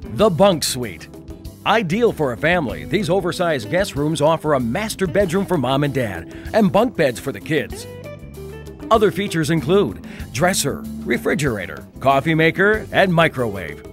The Bunk Suite. Ideal for a family, these oversized guest rooms offer a master bedroom for mom and dad and bunk beds for the kids. Other features include dresser, refrigerator, coffee maker, and microwave.